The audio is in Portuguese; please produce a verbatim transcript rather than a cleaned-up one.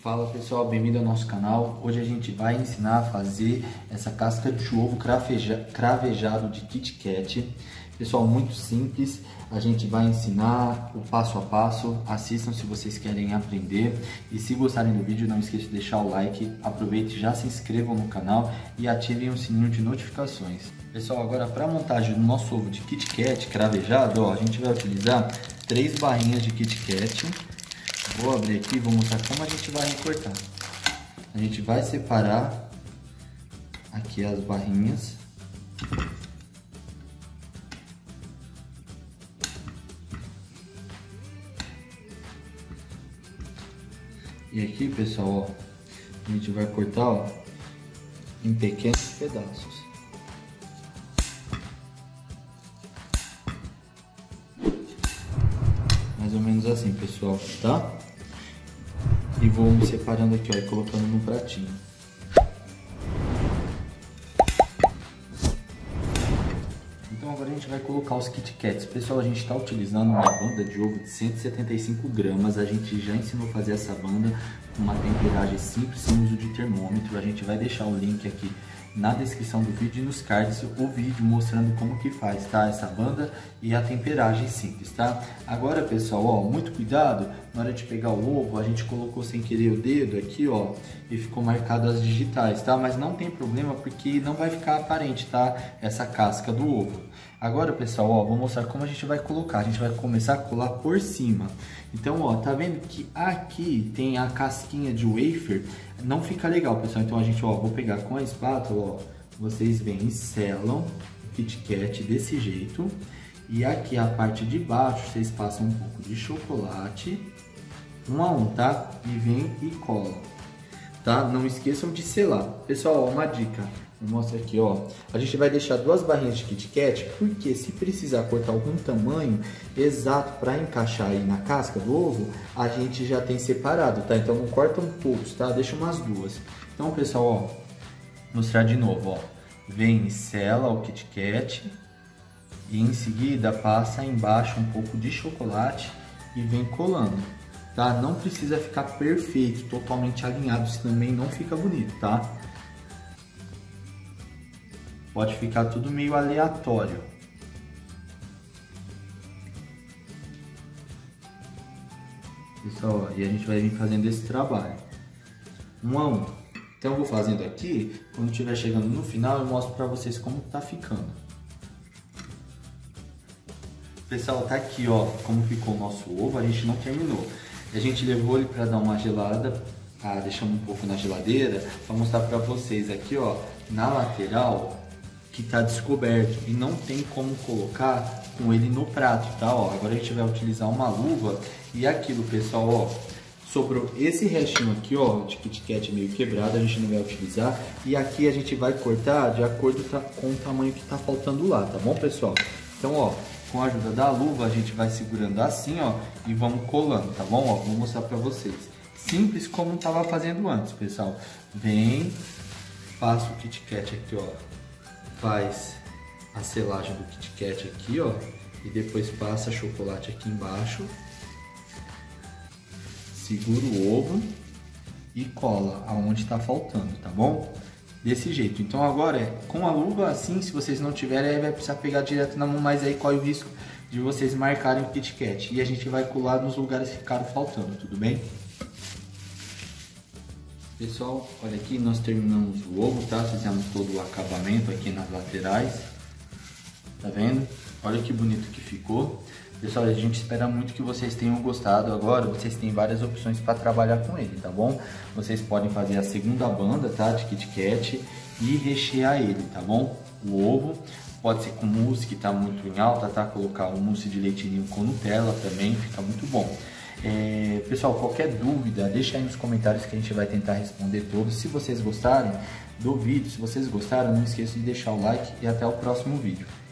Fala pessoal, bem-vindo ao nosso canal. Hoje a gente vai ensinar a fazer essa casca de ovo craveja, cravejado de Kit Kat. Pessoal, muito simples, a gente vai ensinar o passo a passo. Assistam se vocês querem aprender. E se gostarem do vídeo, não esqueça de deixar o like. Aproveite, já se inscrevam no canal e ativem o sininho de notificações. Pessoal, agora para a montagem do nosso ovo de Kit Kat cravejado, ó, a gente vai utilizar três barrinhas de Kit Kat. Vou abrir aqui e vou mostrar como a gente vai recortar. A gente vai separar aqui as barrinhas. E aqui, pessoal, ó, a gente vai cortar, ó, em pequenos pedaços. Mais ou menos assim, pessoal, tá? E vou me separando aqui, ó, e colocando no pratinho. Então agora a gente vai colocar os Kit Kats. Pessoal, a gente está utilizando uma banda de ovo de cento e setenta e cinco gramas. A gente já ensinou a fazer essa banda com uma temperagem simples, sem uso de termômetro. A gente vai deixar o link aqui na descrição do vídeo e nos cards o vídeo mostrando como que faz, tá? Essa banda e a temperagem simples, tá? Agora, pessoal, ó, muito cuidado na hora de pegar o ovo. A gente colocou sem querer o dedo aqui, ó, e ficou marcado as digitais, tá? Mas não tem problema porque não vai ficar aparente, tá? Essa casca do ovo. Agora, pessoal, ó, vou mostrar como a gente vai colocar. A gente vai começar a colar por cima. Então, ó, tá vendo que aqui tem a casquinha de wafer? Não fica legal, pessoal. Então a gente, ó, vou pegar com a espátula, ó, vocês vêm e selam o Kit Kat desse jeito. E aqui a parte de baixo, vocês passam um pouco de chocolate, um a um, tá? E vem e colam, tá? Não esqueçam de selar. Pessoal, ó, uma dica. Vou mostrar aqui, ó. A gente vai deixar duas barrinhas de Kit Kat, porque se precisar cortar algum tamanho exato para encaixar aí na casca do ovo, a gente já tem separado, tá? Então não cortam todos, tá? Deixa umas duas. Então, pessoal, ó, vou mostrar de novo, ó. Vem e sela o Kit Kat e em seguida passa embaixo um pouco de chocolate e vem colando, tá? Não precisa ficar perfeito, totalmente alinhado, senão também não fica bonito, tá? Pode ficar tudo meio aleatório. Pessoal, e a gente vai vir fazendo esse trabalho. Um a um. Então eu vou fazendo aqui, quando estiver chegando no final eu mostro pra vocês como tá ficando. Pessoal, tá aqui, ó, como ficou o nosso ovo. A gente não terminou. A gente levou ele pra dar uma gelada. Ah, deixamos um pouco na geladeira para mostrar pra vocês aqui, ó, na lateral, que tá descoberto e não tem como colocar com ele no prato, tá? Ó, agora a gente vai utilizar uma luva e aquilo, pessoal, ó, sobrou esse restinho aqui, ó, de Kit Kat meio quebrado, a gente não vai utilizar, e aqui a gente vai cortar de acordo com o tamanho que tá faltando lá, tá bom, pessoal? Então, ó, com a ajuda da luva a gente vai segurando assim, ó, e vamos colando, tá bom? Ó, vou mostrar pra vocês. Simples como tava fazendo antes, pessoal. Vem, passa o Kit Kat aqui, ó, faz a selagem do Kit Kat aqui, ó, e depois passa chocolate aqui embaixo, segura o ovo e cola aonde está faltando, tá bom? Desse jeito. Então agora é com a luva assim, se vocês não tiverem, aí vai precisar pegar direto na mão, mas aí corre o risco de vocês marcarem o Kit Kat e a gente vai colar nos lugares que ficaram faltando, tudo bem? Pessoal, olha aqui, nós terminamos o ovo, tá? Fizemos todo o acabamento aqui nas laterais. Tá vendo? Olha que bonito que ficou. Pessoal, a gente espera muito que vocês tenham gostado. Agora, vocês têm várias opções para trabalhar com ele, tá bom? Vocês podem fazer a segunda banda, tá? De Kit Kat e rechear ele, tá bom? O ovo pode ser com mousse, que tá muito em alta, tá? Colocar um mousse de leite ninho com Nutella também, fica muito bom. É, pessoal, qualquer dúvida, deixa aí nos comentários que a gente vai tentar responder todos. Se vocês gostarem do vídeo, se vocês gostaram, não esqueçam de deixar o like e até o próximo vídeo.